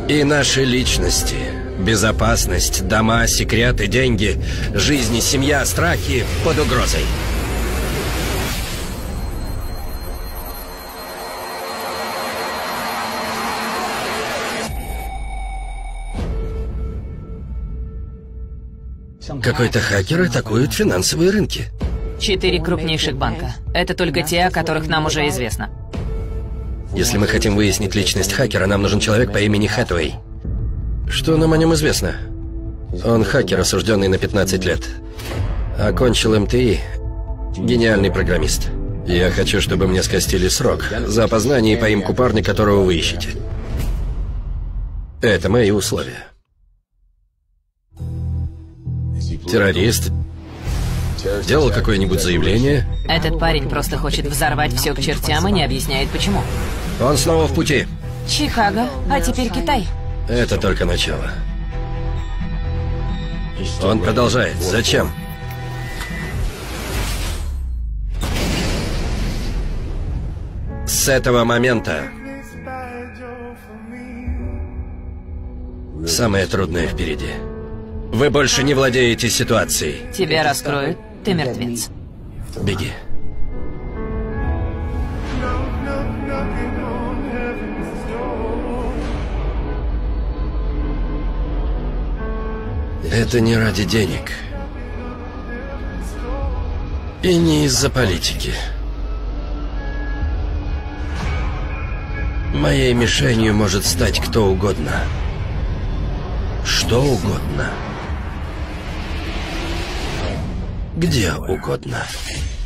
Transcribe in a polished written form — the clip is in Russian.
И наши личности, безопасность, дома, секреты, деньги, жизни, семья, страхи под угрозой. Какой-то хакер атакует финансовые рынки. 4 крупнейших банка. Это только те, о которых нам уже известно. Если мы хотим выяснить личность хакера, нам нужен человек по имени Хэтэуэй. Что нам о нем известно? Он хакер, осужденный на 15 лет. Окончил МТИ. Гениальный программист. Я хочу, чтобы мне скостили срок за опознание и поимку парня, которого вы ищете. Это мои условия. Террорист? Делал какое-нибудь заявление? Этот парень просто хочет взорвать все к чертям и не объясняет почему. Он снова в пути. Чикаго, а теперь Китай. Это только начало. Он продолжает. Зачем? С этого момента самое трудное впереди. Вы больше не владеете ситуацией. Тебя раскроют, ты мертвец. Беги. Это не ради денег. И не из-за политики. Моей мишенью может стать кто угодно. Что угодно. Где угодно.